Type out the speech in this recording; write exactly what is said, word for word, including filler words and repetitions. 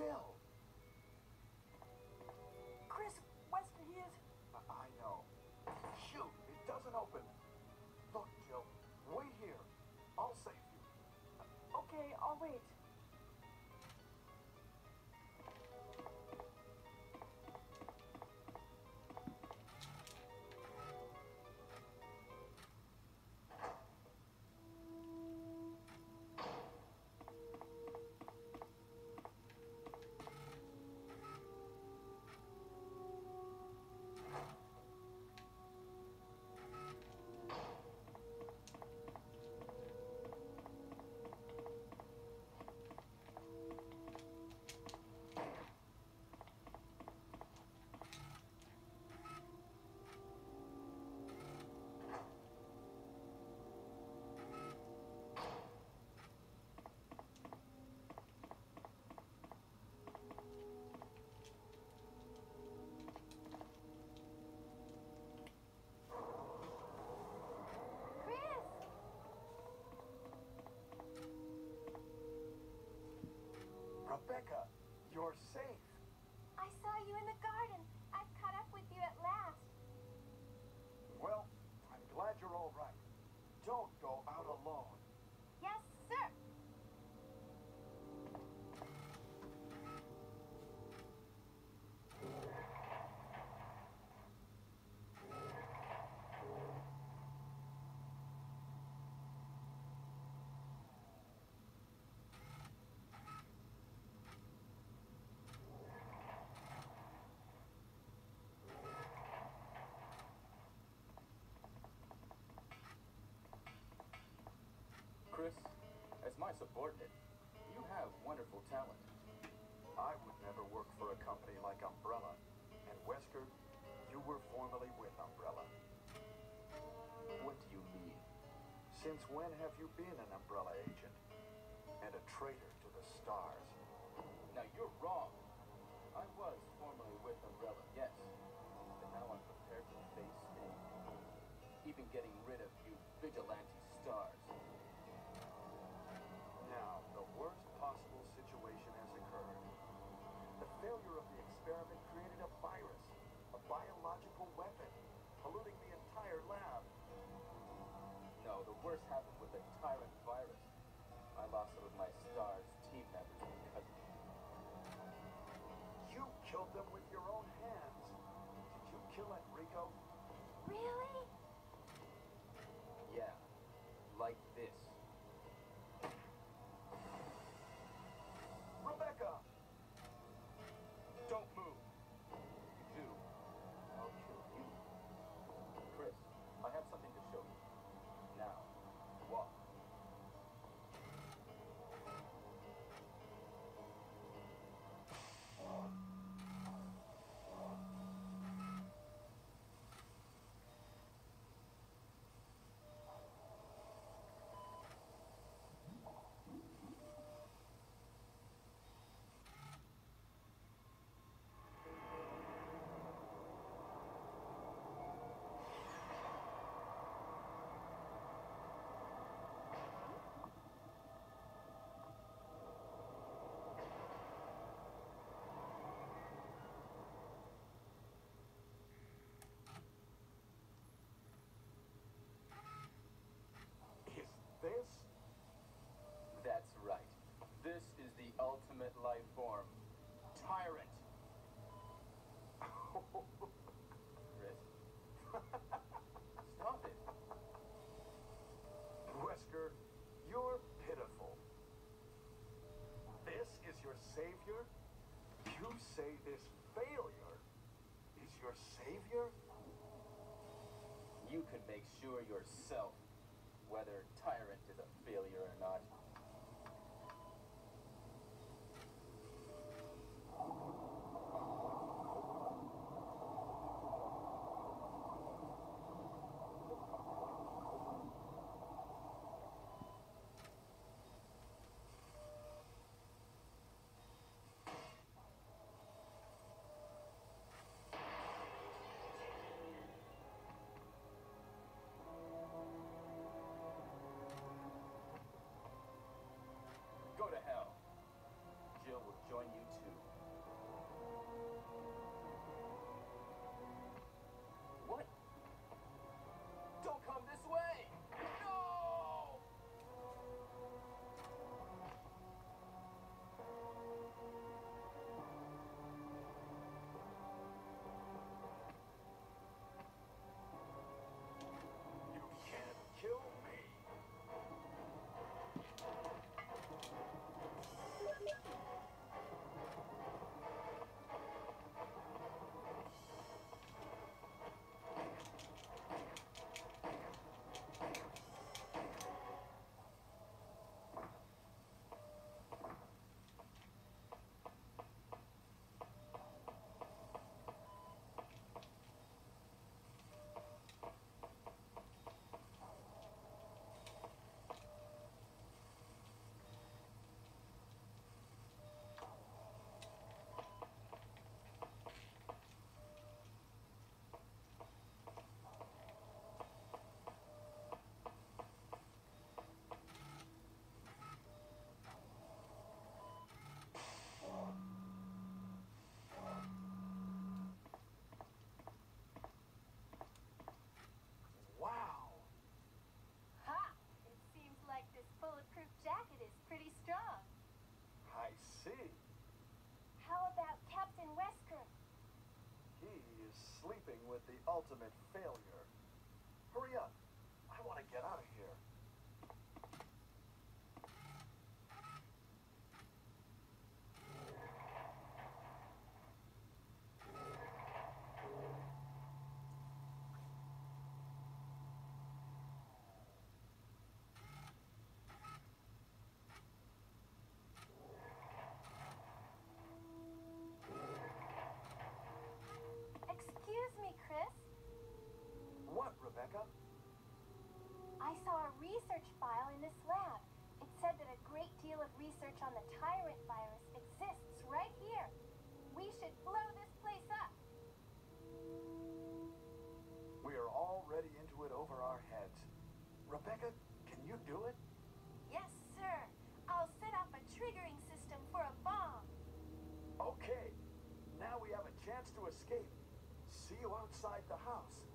Jill! Chris, Wesker, he is... I, I know. Shoot, it doesn't open. Look, Jill, wait here. I'll save you. Okay, I'll wait. Rebecca, you're safe. I saw you in the garden. I've caught up with you at last. Well, I'm glad you're all right. Don't go out alone. Yes, sir. Chris, as my subordinate, you have wonderful talent. I would never work for a company like Umbrella. And Wesker, you were formerly with Umbrella. What do you mean? Since when have you been an Umbrella agent? And a traitor to the stars? Now you're wrong. I was formerly with Umbrella, yes. But now I'm prepared to face anything. Even getting rid of you vigilante stars. Now, the worst possible situation has occurred. The failure of the experiment created a virus, a biological weapon, polluting the entire lab. No, the worst happened with the Tyrant virus. I lost some of my stars' team members because of it. You killed them with your own hands. Did you kill Enrico? Really? Yeah, like this. Rebecca! Don't move. If you do, I'll kill you. Chris, I have something to show you. Now, walk. Is this? That's right. This is the ultimate life form. Tyrant. Chris. Stop it. Wesker, you're pitiful. This is your savior? You say this failure is your savior? You can make sure yourself whether Tyrant is a failure or not. Go to hell. Jill will join you too. see. How about Captain Wesker? He is sleeping with the ultimate failure. Hurry up. I want to get out of here. Excuse me, Chris. What, Rebecca? I saw a research file in this lab. It said that a great deal of research on the Tyrant virus exists right here. We should blow this place up. We are already into it over our heads. Rebecca, can you do it? Yes, sir. I'll set up a triggering system for a bomb. Okay. Now we have a chance to escape. See you outside the house.